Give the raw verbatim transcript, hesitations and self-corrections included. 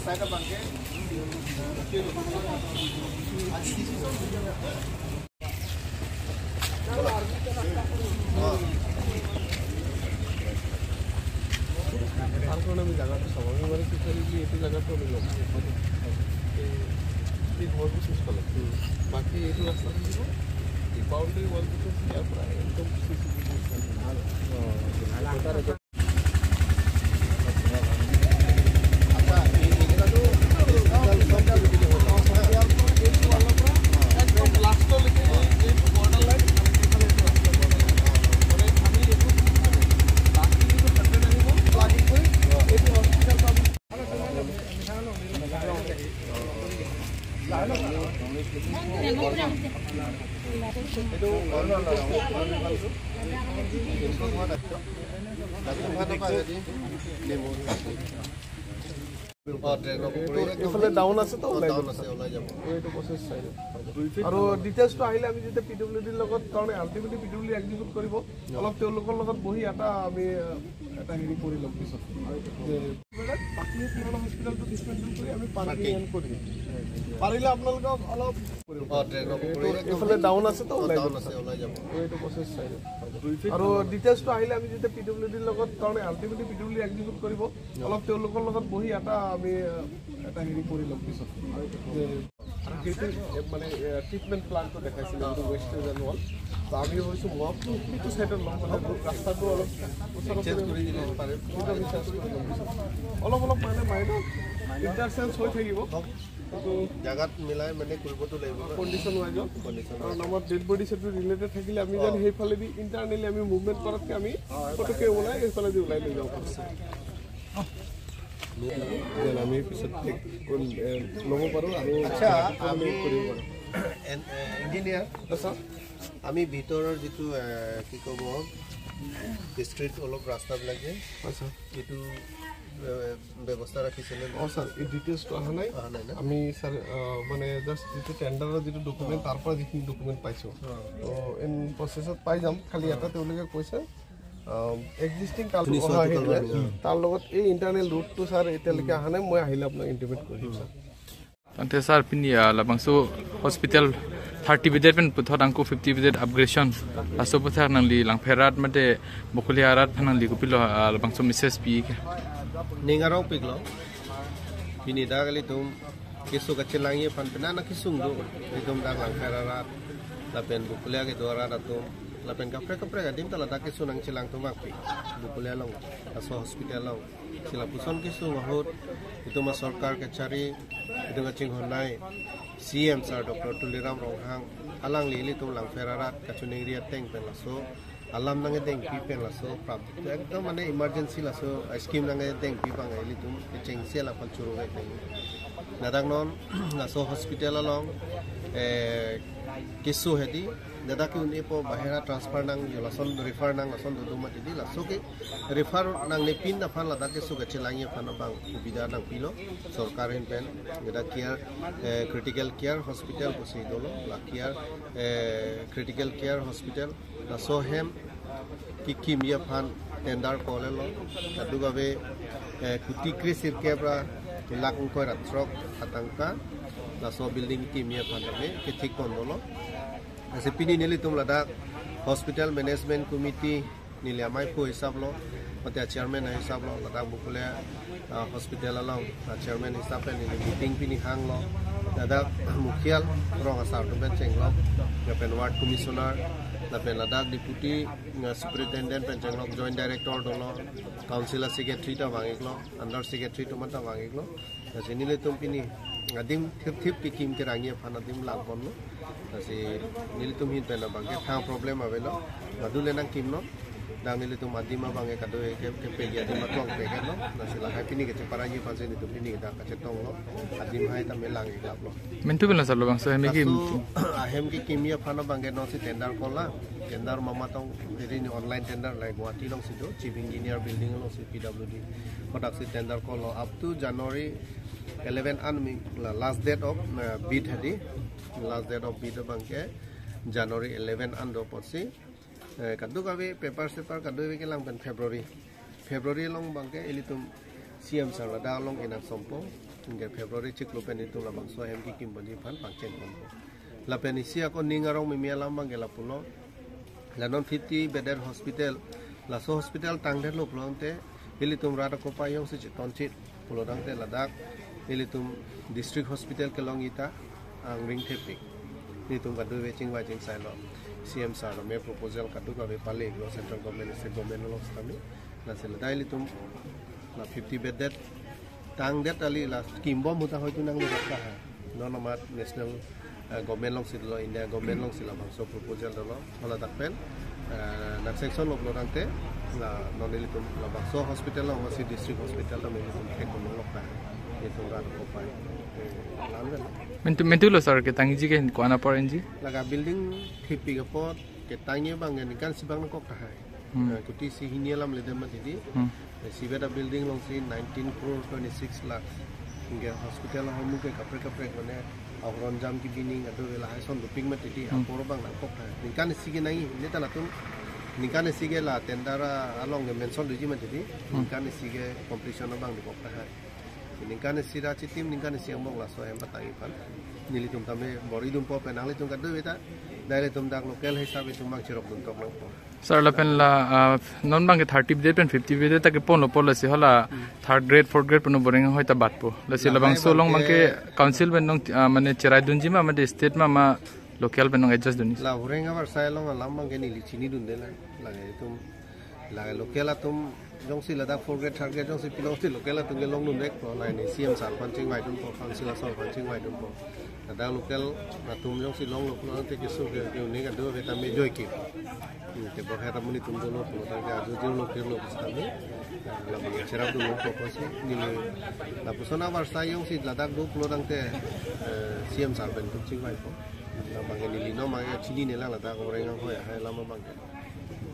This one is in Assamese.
আমি জায়গাটা সবাই মানে কি করি এই জায়গাটা আমি লোক এই ঘরটি শেষ করলাম বাকি এই রাস্তা দিব এই বাউন্ডারি ওয়াল থেকে ইয়ার প্রায় একদম ডাউন আছে তো আৰু ডিটেইলছটো আহিলে আমি যেতিয়া পিডব্লিউডিৰ লগত কাৰণ আল্টিমেটলি পিডব্লিউডি এক্সিকিউট কৰিব অলপ তেওঁলোকৰ লগত বহি এটা আমি এটা হেৰি কৰি ল'ম পিছত যে বাকী পুৰণা হস্পিটেলটো ডিছমেণ্টেল কৰি আমি পানী এণ্ড কৰি দিম পাৰিলে আপোনালোকক অলপ এইফালে ডাউন আছে তো এইটো প্ৰচেছ চাই আৰু ডিটেইলছটো আহিলে আমি যেতিয়া পিডব্লিউডিৰ লগত কাৰণ আল্টিমেটলি পিডব্লিউডি এক্সিকিউট কৰিব অলপ তেওঁলোকৰ লগত বহি এটা আমি এটা হেৰি কৰি ল'ম পিছত যে মানে ট্ৰিটমেণ্ট প্লানটো দেখাইছিল ৱেষ্টাৰ্ণ ৱাল তো আমি ভাবিছোঁ মহটো সেইটো চাইডত ল'ম মানে ৰাস্তাটো অলপ অলপ অলপ মানে মাইনত ইণ্টাৰচেঞ্জ হৈ থাকিব জায়গাত মিলাই মানে কৰিবতো লাগিব কণ্ডিশ্যন ৱাইজত কাৰণ আমাৰ ডেড বডি সেইটো ৰিলেটেড থাকিলে আমি যেন সেইফালেদি ইণ্টাৰনেলি আমি মুভমেণ্ট কৰাতকৈ আমি ফটকৈ ওলাই সেইফালেদি ওলাই লৈ যাব পাৰিছোঁ আমি পিছত ল'ব পাৰোঁ আৰু আমি কৰিব পাৰোঁ ইঞ্জিনিয়াৰ আমি ভিতৰৰ যিটো কি ক'ব ষ্ট্ৰীট অলপ ৰাস্তাবিলাক যে এইটো ব্যৱস্থা ৰাখিছিলে অঁ ছাৰ এই ডিটেইলছটো অহা নাই আমি ছাৰ মানে জাষ্ট যিটো টেণ্ডাৰৰ যিটো ডকুমেণ্ট তাৰ পৰা যিখিনি ডকুমেণ্ট পাইছোঁ তো ইন প্ৰচেছত পাই যাম খালি এটা তেওঁলোকে কৈছে এক্সিষ্টিং কাল অহা আহিলে তাৰ লগত এই ইণ্টাৰনেল ৰুটটো ছাৰ এতিয়ালৈকে অহা নাই মই আহিলে আপোনাক ইণ্টিমেট কৰি দিম sir Ante sar pini labangso hospital thirty bedet pen puthot angku fifty bedet upgradation aso puthak nang li lang pherat mate bokuli arat phanang li kupilo labangso misses pi ningarong piglo pini dagali tum kisu kachilangi pan penana kisung do idom dang lang pherat lapen bokuli age dora datum lapen kapre kapre gadim tala da kisu nang chilang tumak pi bokuli long aso hospital long sila puson kisu mahut itu ma sarkar kechari itu ngacing honai C M sir Doctor Tuliram Ronghang alang lili tum lang ferarat kacuning ria teng pen laso alam nange teng pi pen laso prap itu ekdom mane emergency laso scheme nange teng pi pangai li tum kecing sela pal churu gai teng nadang non laso hospital along eh kisu hedi dada ki uni po bahera transfer nang lason refer nang lason dudu mati di laso ke refer nang ne pin na phan lada ke su gache langi phan bang subida nang pilo sarkar hin pen dada care critical care hospital kusi dolo la care critical care hospital laso hem ki kimia phan tender kole lo adu gabe kuti krisir kebra lakung ko ratrok atangka laso building kimia phan me ke thik kon dolo ase pini nili tum lada hospital management committee nili amai po hisab lo mate chairman hisab lo lada bukule hospital along chairman hisab pe nili meeting pini hang lo lada mukhial rong asar tu ben cheng lo pen ward commissioner la pen lada deputy superintendent pen cheng lo joint director dolo councilor secretary ta wangik lo under secretary tu mata wangik lo ase nili tum pini adim thip thip pikim ke rangi phana dim lagbon no asi nilitum hin pena bangke thang problem avelo madule nang kimno dang nilitum adima bange kado ke ke pegi adima tong pegi no nasila hai pini ke paragi panse ni tu pini da ka chetong lo adim hai ta melang iklap lo mentu bela salo bang so hemi ki ahem ki kimia phana bange no si tender kola tender mama tong eri ni online tender lai guati long sido chief engineer building lo si P W D product si tender kolo up to January eleven an last date of uh, bid hadi last date of bid bangke January eleven an do posi kadu kabe paper paper kadu ke lang pen February February long bangke elitum C M sang lada long enak sompo hingga Februari cik lupen itu labang so M K Kim Bonji Pan pangcen kompo lapen isi ako ningarong mimialam bang gela pulo lanon fifty bedded hospital laso hospital tangden lo pulo te ilitum rada ko payong si toncit pulo dang te ladak ilitum district hospital kelong ita ang ring tepik ilitum kadu weching waching sailo C M sa me proposal kadu ka be pale lo central government state government lo stami la sel dai litum la fifty bedded tang det ali la kimbo muta hoitu nang le ka no namat national government long sidlo India government long sila bang so proposal lo hola takpen nak section lo lorang te la non litum la bang so hospital lo masih district hospital lo litum ke ko lo ka itu ran ko pai mentu mentu lo sar ke tangi ji ke ko ana por enji laga building thipi ga pot ke tangi bang ni kan sibang ko ka hai kuti si hinielam le dem tidi si beda building long si nineteen crore twenty-six lakh hingga hospital homu ke kapre kapre mane awron jam ki bining ado vela hai son duping ma tidi apor bang na ko hai nikan sige nai ni tala tum nikan sige la tendara along mention duji ma tidi nikan sige completion bang di ko hai nikan sira chitim nikan siang bong la so em patai pan nili tum tame bori dum po penang le tum kadu beta dai tum dak local hisabe tum mang chirok dum tok po sir lapen la non bang ke thirty bed pen fifty bed ta ke pon lo pol se hola third grade fourth grade pun boring hoita bat po la se labang so long bang ke council ben nong mane cherai dunji ma mane state ma ma local ben nong adjust dunis la horenga bar sai long lam bang ke ni chini dun de la la tum la local tum jong si la da fourth grade third grade jong si pilong si local tum ke long dun dek po la ni C M sar pan ching wai dun po council asol pan ching wai dun po ada local na tum jong si long lo te ke su ke ni ka do beta me joy ki te bo hera muni tum do lo po ta ga jo jo lo ke lo stami la bang serap do lo po si ni la persona bar sai jong si la da do lo dang te C M sar ben tum ching wai po la bang ni li no ma chini ne la la da ko renga ho ya hai lama bang